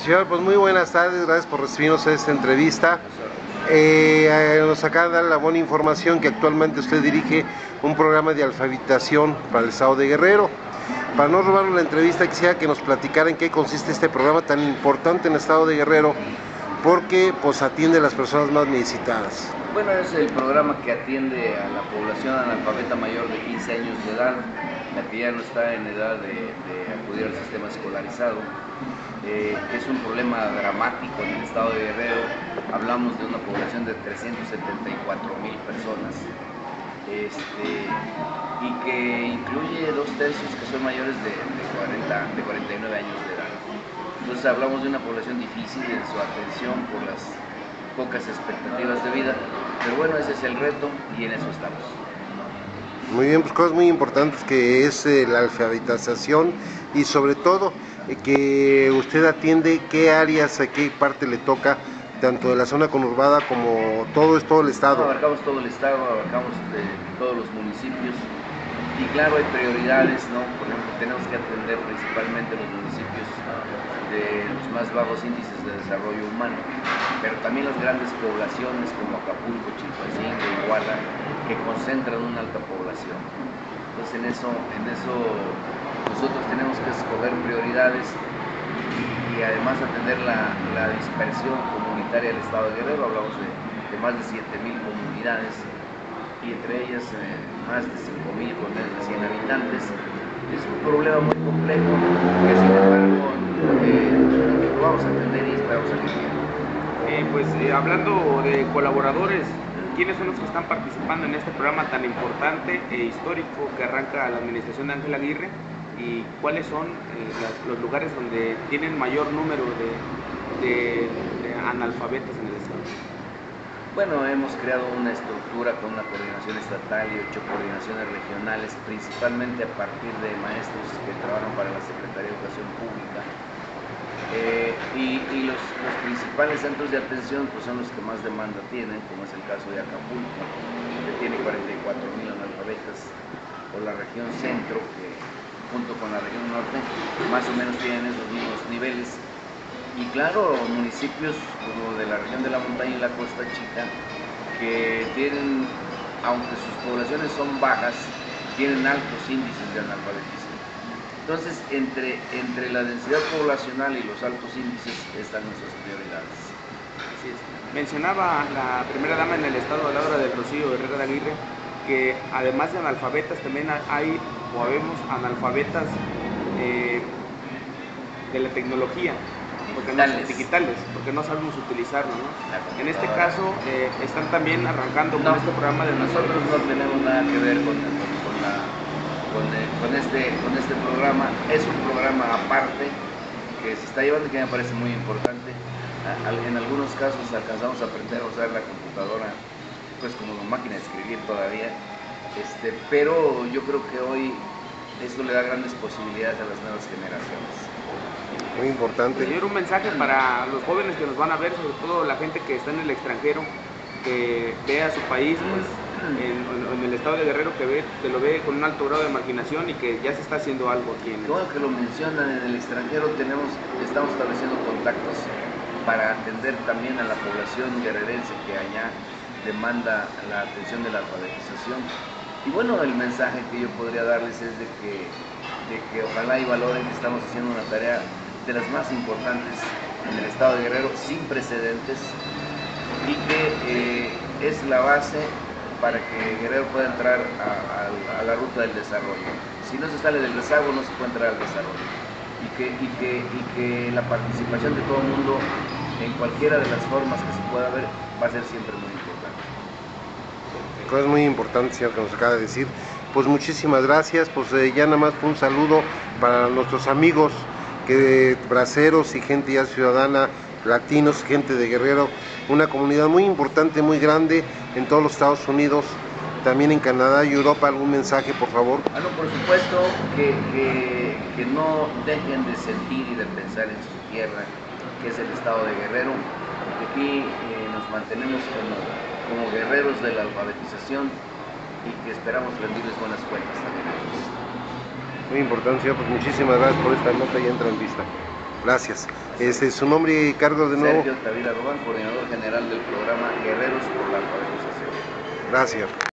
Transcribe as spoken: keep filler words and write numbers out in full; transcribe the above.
Señor, pues muy buenas tardes, gracias por recibirnos a esta entrevista. Eh, nos acaba de dar la buena información que actualmente usted dirige un programa de alfabetización para el estado de Guerrero. Para no robarnos la entrevista, quisiera que nos platicara en qué consiste este programa tan importante en el estado de Guerrero, porque pues atiende a las personas más necesitadas. Bueno, es el programa que atiende a la población analfabeta mayor de quince años de edad, la que ya no está en edad de, de acudir al sistema escolarizado. Eh, es un problema dramático en el estado de Guerrero. Hablamos de una población de trescientos setenta y cuatro mil personas, este, y que incluye dos tercios que son mayores de, de, cuarenta, de cuarenta y nueve años de edad. Entonces hablamos de una población difícil en su atención por las pocas expectativas de vida, pero bueno, ese es el reto y en eso estamos. Muy bien, pues cosas muy importantes que es eh, la alfabetización y sobre todo eh, que usted atiende qué áreas, a qué parte le toca, tanto de la zona conurbada como todo es todo el estado. No, abarcamos todo el estado, abarcamos de todos los municipios y claro, hay prioridades, ¿no? Por ejemplo, tenemos que atender principalmente los municipios de los más bajos índices de desarrollo humano, pero también las grandes poblaciones como Acapulco, Chilpancingo, Iguala, que concentran una alta población. Entonces en eso, en eso nosotros tenemos que escoger prioridades y, y además atender la, la dispersión comunitaria del estado de Guerrero. Hablamos de, de más de siete mil comunidades y entre ellas eh, más de cinco mil con menos de cien habitantes. Es un problema muy complejo que sin embargo eh, lo vamos a atender y esperamos salir bien. Eh, pues eh, hablando de colaboradores, ¿quiénes son los que están participando en este programa tan importante e histórico que arranca la administración de Ángel Aguirre? ¿Y cuáles son eh, las, los lugares donde tienen mayor número de, de, de analfabetas en el estado? Bueno, hemos creado una estructura con una coordinación estatal y ocho coordinaciones regionales, principalmente a partir de maestros que trabajan para la Secretaría de Educación Pública. Eh, y y los, los principales centros de atención pues, son los que más demanda tienen, como es el caso de Acapulco, que tiene cuarenta y cuatro mil analfabetas, o la región centro, que junto con la región norte, más o menos tienen esos mismos niveles. Y claro, municipios como de la región de la montaña y la costa chica, que tienen, aunque sus poblaciones son bajas, tienen altos índices de analfabetismo. Entonces, entre, entre la densidad poblacional y los altos índices están nuestras prioridades. Así es. Mencionaba la primera dama en el estado, Laura del Rocío Herrera de Aguirre, que además de analfabetas también hay o habemos analfabetas eh, de la tecnología. Porque no, digitales, porque no sabemos utilizarlo, ¿no? En este caso, eh, están también arrancando con no, este programa de nosotros no tenemos nada que ver con, con, con, la, con, el, con, este, con este programa. Es un programa aparte que se está llevando y que me parece muy importante. En algunos casos alcanzamos a aprender a usar la computadora pues como máquina de escribir todavía, este, pero yo creo que hoy esto le da grandes posibilidades a las nuevas generaciones. Muy importante. Señor, un mensaje para los jóvenes que nos van a ver, sobre todo la gente que está en el extranjero, que ve a su país, pues, en, en el estado de Guerrero, que ve, que lo ve con un alto grado de marginación y que ya se está haciendo algo aquí en el... Todo que lo mencionan, en el extranjero tenemos, estamos estableciendo contactos para atender también a la población guerrerense que allá demanda la atención de la alfabetización. Y bueno, el mensaje que yo podría darles es de que, de que ojalá y valoren que estamos haciendo una tarea de las más importantes en el estado de Guerrero, sin precedentes, y que eh, es la base para que Guerrero pueda entrar a, a, a la ruta del desarrollo. Si no se sale del rezago, no se puede entrar al desarrollo. Y que, y que, y que la participación de todo el mundo en cualquiera de las formas que se pueda ver va a ser siempre muy importante. Cosas muy importantes, señor, que nos acaba de decir. Pues muchísimas gracias. Pues eh, ya nada más un saludo para nuestros amigos que braceros y gente ya ciudadana, latinos, gente de Guerrero, una comunidad muy importante, muy grande en todos los Estados Unidos, también en Canadá y Europa. ¿Algún mensaje, por favor? Bueno, por supuesto que, que, que no dejen de sentir y de pensar en su tierra, que es el estado de Guerrero, porque aquí eh, nos mantenemos como, como guerreros de la alfabetización y que esperamos rendirles buenas cuentas también a ellos. Muy importante, señor, pues muchísimas gracias por esta nota y entrevista. Gracias. Este, su nombre y cargo de nuevo. Sergio Tavira Robán, coordinador general del programa Guerreros por la Alfabetización. Gracias.